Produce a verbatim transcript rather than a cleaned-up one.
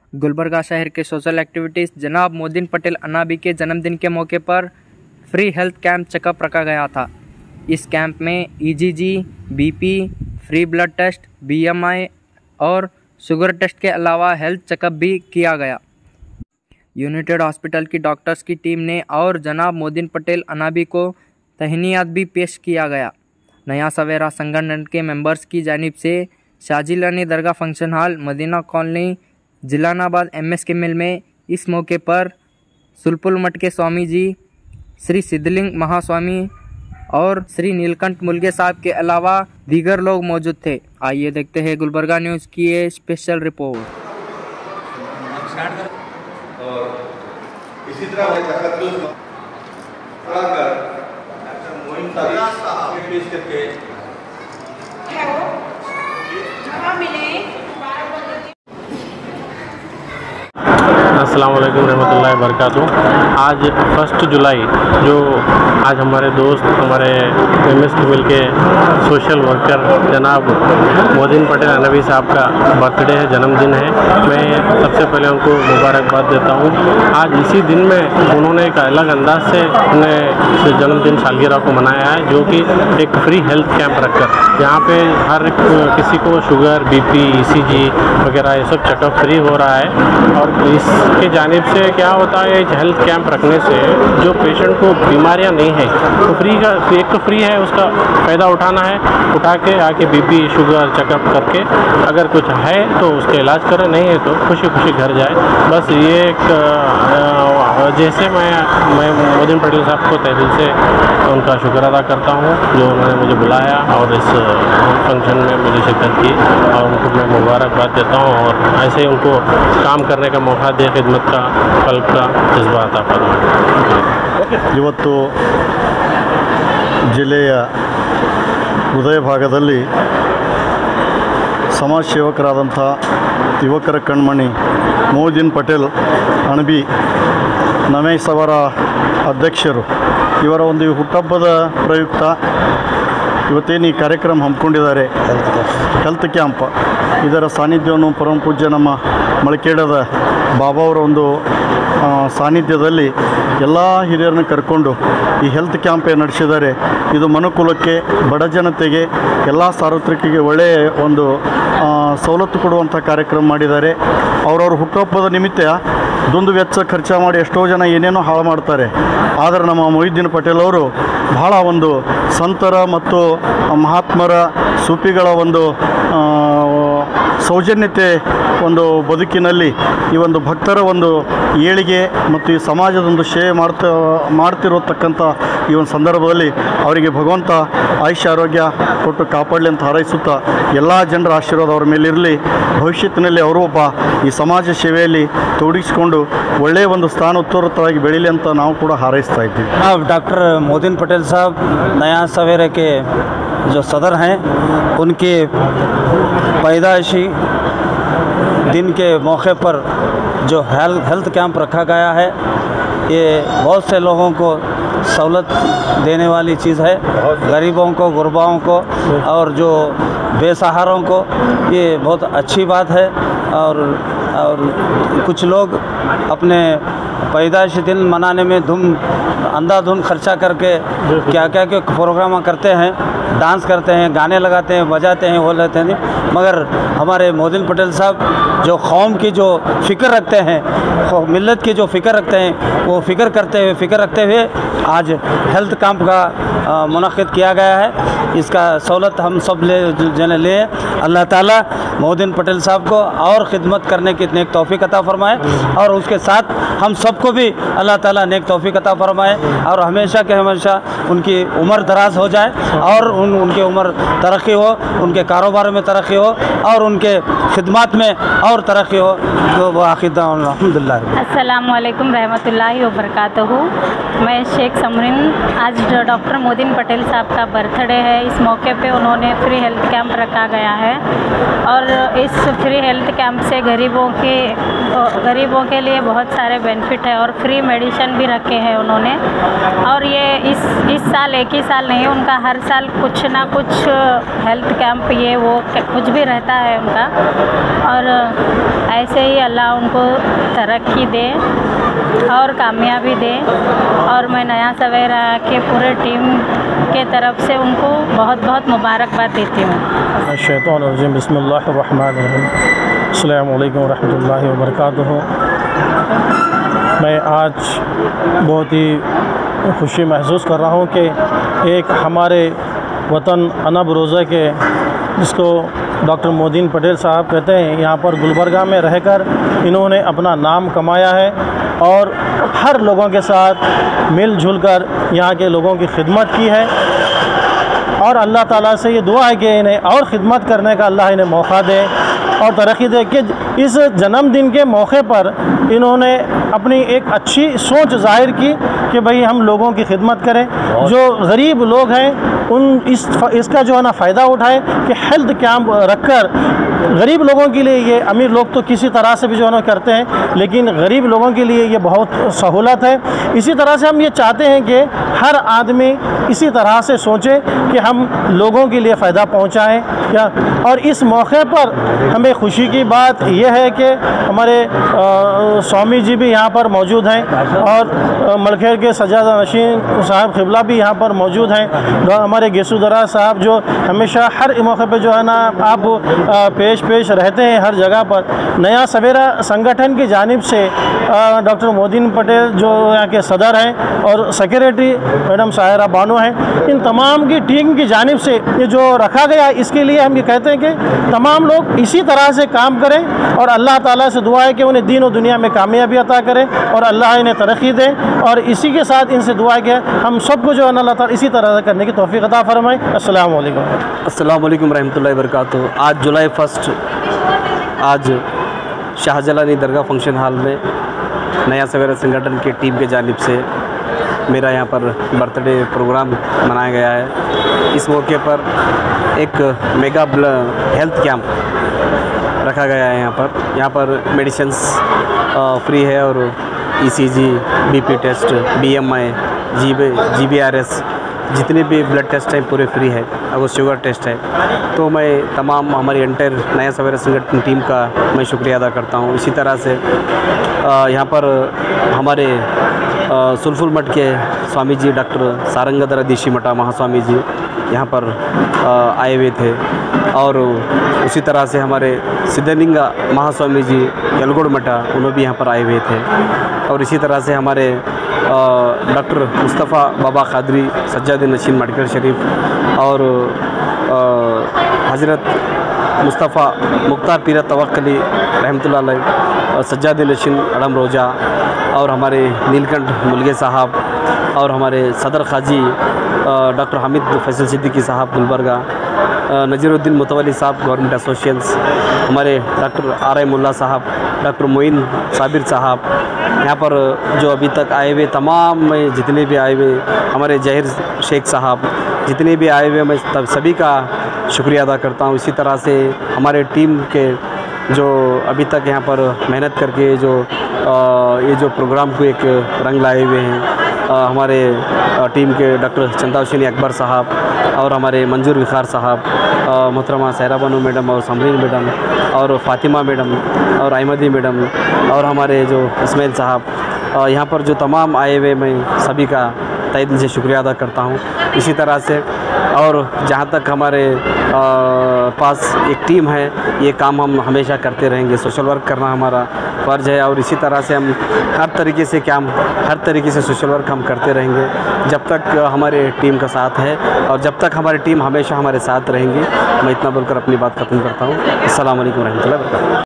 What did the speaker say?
गुलबर्गा शहर के social activities जनाब मोदीन पटेल अनाबी के जन्मदिन के मौके पर फ्री हेल्थ कैंप चेकअप रखा गया था। इस कैंप में ECG, BP, free blood test, BMI और शुगर टेस्ट के अलावा हेल्थ चेकअप भी किया गया। यूनाइटेड हॉस्पिटल की डॉक्टर्स की टीम ने और जनाब मोदीन पटेल अनाबी को तहनीयात भी पेश किया गया। नया सवेरा संगठन के मेंबर्स की जानिब से शाजिलानी दरगाह function hall, Madina colony, Jilanabad M S के मिल में इस मौके पर सुलपुल मठ के स्वामी जी, श्री सिद्धलिंग महास्वामी और श्री नीलकंठ मुलगे साहब के अलावा दीगर लोग मौजूद थे। आइए देखते हैं गुलबर्गा न्यूज़ की ये स्पेशल रिपोर्ट। और इसी तरह पेश करके अस्सलाम वालेकुम रहमतुल्लाहि वबरकातुहू। आज फर्स्ट जुलाई जो आज हमारे दोस्त हमारे एम एस के मिल के सोशल वर्कर जनाब मोदीन पटेल अनाबी साहब का बर्थडे है, जन्मदिन है। मैं सबसे पहले उनको मुबारकबाद देता हूँ। आज इसी दिन में उन्होंने एक अलग अंदाज से उन्हें जन्मदिन सालगिरह को मनाया है, जो कि एक फ्री हेल्थ कैंप रखकर यहाँ पे हर किसी को शुगर, बीपी, ईसीजी वगैरह ये सब चेकअप फ्री हो रहा है। और इसके जानिब से क्या होता है, हेल्थ कैंप रखने से जो पेशेंट को बीमारियां नहीं है तो फ्री का एक तो फ्री है, उसका फ़ायदा उठाना है, उठा के आके बीपी शुगर चेकअप करके अगर कुछ है तो उसका इलाज करें, नहीं है तो खुशी खुशी घर जाए। बस ये एक जैसे मैं मैं मोदीन पटेल साहब को तहे दिल से उनका शुक्र अदा करता हूँ जो उन्होंने मुझे बुलाया और इस फंक्शन में मुझे शिरकत की, और उनको मैं मुबारकबाद देता हूँ और ऐसे ही उनको काम करने का मौका दे, खिदमत का कल्ब का जज्बा अता फरमाए। ಇವತ್ತು ಜಿಲ್ಲೆಯ ಹೃದಯ ಭಾಗದಲ್ಲಿ ಸಮಾಜ ಸೇವಕರಾದಂಥ ಯುವಕರ ಕಣ್ಮಣಿ ಮೋದೀನ್ ಪಟೇಲ್ ಅಣಬಿ ನಮೇಸವರ ಅಧ್ಯಕ್ಷರು ಇವರ ಒಂದು ಹುಟ್ಟುಹಬ್ಬದ ಪ್ರಯುಕ್ತ ಇವತ್ತೇನು ಈ ಕಾರ್ಯಕ್ರಮ ಹಮ್ಮಿಕೊಂಡಿದ್ದಾರೆ ಹೆಲ್ತ್ ಕ್ಯಾಂಪ್, ಇದರ ಸಾನ್ನಿಧ್ಯವನ್ನು ಪರಮ ಪೂಜ್ಯ ನಮ್ಮ ಮಳಕೇಡದ ಬಾಬಾ ಅವರ ಒಂದು ಸಾನ್ನಿಧ್ಯದಲ್ಲಿ ಎಲ್ಲ ಹಿರಿಯರನ್ನು ಕರ್ಕೊಂಡು ಈ ಹೆಲ್ತ್ ಕ್ಯಾಂಪ್ ಏನು ನಡೆಸಿದ್ದಾರೆ, ಇದು ಮನುಕುಲಕ್ಕೆ, ಬಡ ಜನತೆಗೆ, ಎಲ್ಲ ಸಾರ್ವತ್ರಿಕರಿಗೆ ಒಳ್ಳೆಯ ಒಂದು ಸವಲತ್ತು ಕೊಡುವಂಥ ಕಾರ್ಯಕ್ರಮ ಮಾಡಿದ್ದಾರೆ। ಅವರವ್ರ ಹುಟ್ಟುಹಬ್ಬದ ನಿಮಿತ್ತ ದುಂದು ವೆಚ್ಚ ಖರ್ಚು ಮಾಡಿ ಎಷ್ಟೋ ಜನ ಏನೇನೋ ಹಾಳು ಮಾಡ್ತಾರೆ, ಆದರೆ ನಮ್ಮ ಮೊಹಿದ್ದೀನ್ ಪಟೇಲ್ ಅವರು ಬಹಳ ಒಂದು ಸಂತರ ಮತ್ತು ಮಹಾತ್ಮರ ಸೂಫಿಗಳ ಒಂದು ಸೌಜನ್ಯತೆ ಒಂದು ಬದುಕಿನಲ್ಲಿ ಈ ಒಂದು ಭಕ್ತರ ಒಂದು ಏಳಿಗೆ ಮತ್ತು ಈ ಸಮಾಜದ ಒಂದು ಸೇವೆ ಮಾಡ್ತಾ ಮಾಡ್ತಿರತಕ್ಕಂಥ ಈ ಒಂದು ಸಂದರ್ಭದಲ್ಲಿ ಅವರಿಗೆ ಭಗವಂತ ಆಯುಷ್ಯ ಆರೋಗ್ಯ ಕೊಟ್ಟು ಕಾಪಾಡಲಿ ಅಂತ ಹಾರೈಸುತ್ತಾ ಎಲ್ಲ ಜನರ ಆಶೀರ್ವಾದ ಅವರ ಮೇಲಿರಲಿ। ಭವಿಷ್ಯತ್ತಿನಲ್ಲಿ ಅವರು ಒಬ್ಬ ಈ ಸಮಾಜ ಸೇವೆಯಲ್ಲಿ ತೊಡಗಿಸಿಕೊಂಡು ಒಳ್ಳೆಯ ಒಂದು ಸ್ಥಾನ ಉತ್ತರೋತ್ತರವಾಗಿ ಬೆಳೀಲಿ ಅಂತ ನಾವು ಕೂಡ ಹಾರೈಸ್ತಾ ಇದ್ದೀವಿ। डॉक्टर मोदीन पटेल साहब नया सवेरे के जो सदर हैं, उनके पैदाइशी दिन के मौके पर जो हेल्थ हेल्थ कैंप रखा गया है, ये बहुत से लोगों को सहूलत देने वाली चीज़ है। गरीबों को, गुरबाओं को और जो बेसहारों को ये बहुत अच्छी बात है। और और कुछ लोग अपने पैदाइशी दिन मनाने में धूम अंधाधुंध खर्चा करके क्या क्या क्या प्रोग्राम करते हैं, डांस करते हैं, गाने लगाते हैं, बजाते हैं, वो लेते हैं। मगर हमारे मोदीन पटेल साहब जो कौम की जो फ़िक्र रखते हैं, मिल्लत की जो फ़िक्र रखते हैं, वो फ़िक्र करते हुए फ़िक्र रखते हुए आज हेल्थ कैंप का मुनक़िद किया गया है। इसका सहूलत हम सब ले जने ले। अल्लाह ताला मोदीन पटेल साहब को और ख़िदमत करने की नेक तौफ़ीक़ अता फ़रमाए, और उसके साथ हम सबको भी अल्लाह ताला नेक तौफ़ीक़ अता फ़रमाए, और हमेशा के हमेशा उनकी उम्र दराज हो जाए और उन उनकी उम्र तरक्की हो, उनके कारोबार में तरक्की हो और उनके खिदमत में और तरक्की हो। तो वो आखिर अल्हम्दुलिल्लाह। अस्सलाम वालेकुम रहमतुल्लाहि व बरकातहू। मैं शेख समरीन, आज डॉक्टर मोदीन पटेल साहब का बर्थडे है, इस मौके पे उन्होंने फ्री हेल्थ कैंप रखा गया है और इस फ्री हेल्थ कैंप से गरीबों के गरीबों के लिए बहुत सारे बेनिफिट है और फ्री मेडिसिन भी रखे हैं उन्होंने। और ये इस इस साल एक ही साल नहीं, उनका हर साल कुछ ना कुछ हेल्थ कैंप ये वो कुछ भी रहता है उनका। और ऐसे ही अल्लाह उनको तरक्की दे और कामयाबी दे। और मैं नया सवेरा के पूरे टीम के तरफ से उनको बहुत बहुत मुबारकबाद देती हूँ। शैतानुर्रजीम बिस्मिल्लाहिर्रहमानिर्रहीम अस्सलामु अलैकुम वरहमतुल्लाहि वबरकातुहू। मैं आज बहुत ही खुशी महसूस कर रहा हूँ कि एक हमारे वतन अनब रोज़ा के जिसको डॉक्टर मोदीन पटेल साहब कहते हैं, यहाँ पर गुलबर्गा में रहकर इन्होंने अपना नाम कमाया है और हर लोगों के साथ मिलजुल कर यहाँ के लोगों की खिदमत की है। और अल्लाह ताला से ये दुआ है कि इन्हें और ख़िदमत करने का अल्लाह इन्हें मौका दे और तरक्की दे कि इस जन्मदिन के मौके पर इन्होंने अपनी एक अच्छी सोच ज़ाहिर की कि भाई हम लोगों की खिदमत करें, जो गरीब लोग हैं उन इस इसका जो है ना फ़ायदा उठाएं कि हेल्थ कैंप रखकर गरीब लोगों के लिए, ये अमीर लोग तो किसी तरह से भी जो है ना करते हैं, लेकिन गरीब लोगों के लिए ये बहुत सहूलत है। इसी तरह से हम ये चाहते हैं कि हर आदमी इसी तरह से सोचे कि हम लोगों के लिए फ़ायदा पहुंचाएं क्या। और इस मौके पर हमें खुशी की बात यह है कि हमारे स्वामी जी भी यहाँ पर मौजूद हैं और मलखेर के सजादा नशीन साहब क़िबला भी यहाँ पर मौजूद हैं। हमारे गेसुदरा साहब जो हमेशा हर मौके पर जो है ना आप पेश पेश रहते हैं हर जगह पर। नया सवेरा संगठन की जानिब से डॉक्टर मोदीन पटेल जो यहाँ के सदर हैं और सेक्रेटरी मैडम सायरा बानो हैं, इन तमाम की टीम की जानिब से ये जो रखा गया, इसके लिए हम ये कहते हैं कि तमाम लोग इसी तरह से काम करें और अल्लाह ताला से दुआ है कि उन्हें दीन और दुनिया में कामयाबी अता करें और अल्लाह इन्हें तरक्की दे। और इसी के साथ इनसे दुआ है हम सबको जो है अल्लाह ताला इसी तरह से करने की तौफीक अता फरमाए। अस्सलाम वालेकुम। अस्सलाम वालेकुम रहमतुल्लाहि व बरकातुहू। आज जुलाई फर्स्ट आज शाहजलानी दरगाह फंक्शन हॉल में नया सवेरा संगठन की टीम के जानिब से मेरा यहाँ पर बर्थडे प्रोग्राम मनाया गया है। इस मौके पर एक मेगा हेल्थ कैंप रखा गया है। यहाँ पर यहाँ पर मेडिसिन्स फ्री है और ECG, BP test, BMI, GB GBRS जितने भी ब्लड टेस्ट हैं पूरे फ्री है और शुगर टेस्ट है। तो मैं तमाम हमारी एंटायर नया सवेरा संगठन टीम का मैं शुक्रिया अदा करता हूँ। इसी तरह से यहाँ पर हमारे सुल्फुल मठ के स्वामी जी डॉक्टर सारंगधर दिशी मठा महास्वामी जी यहाँ पर आए हुए थे और उसी तरह से हमारे सिद्धलिंगा महास्वामी जी यलगोड़ मठा उन्होंने भी यहाँ पर आए हुए थे। और इसी तरह से हमारे डॉक्टर मुस्तफ़ा बाबा खादरी सज्जाद नशीन मेडिकल शरीफ और हज़रत मुस्तफ़ा मुख्तार पीर तवक्कली रहमतुल्लाह अलैह सज्जाद नशीन अड़म रोजा और हमारे नीलकंठ मुलगे साहब और हमारे सदर खाजी डॉक्टर हामिद फैसल सिद्दीकी साहब गुलबर्गा, नज़ीरुद्दीन मुतवली साहब गवर्नमेंट एसोसिएशंस, हमारे डॉक्टर आर आई मुल्ला साहब, डॉक्टर मोइन साबिर साहब, यहाँ पर जो अभी तक आए हुए तमाम जितने भी आए हुए हमारे जहीर शेख साहब जितने भी आए हुए मैं तब सभी का शुक्रिया अदा करता हूँ। इसी तरह से हमारे टीम के जो अभी तक यहाँ पर मेहनत करके जो आ, ये जो प्रोग्राम को एक रंग लाए हुए हैं, आ, हमारे आ, टीम के डॉक्टर चंदावशिनी अकबर साहब और हमारे मंजूर विखार साहब, मोहतरमा सहरा बानो मैडम और समरीन मैडम और फ़ातिमा मैडम और अहमदी मैडम और हमारे जो इस्माइल साहब, यहाँ पर जो तमाम आए हुए मैं सभी का तहे दिल से शुक्रिया अदा करता हूँ। इसी तरह से और जहाँ तक हमारे आ, पास एक टीम है, ये काम हम हमेशा करते रहेंगे। सोशल वर्क करना हमारा फ़र्ज़ है और इसी तरह से हम हर तरीके से काम हर तरीके से सोशल वर्क हम करते रहेंगे जब तक हमारे टीम का साथ है और जब तक हमारी टीम हमेशा हमारे साथ रहेंगी। मैं इतना बोलकर अपनी बात ख़त्म करता हूँ। अस्सलाम वालेकुम रहमतुल्लाहि व बरकातुहू।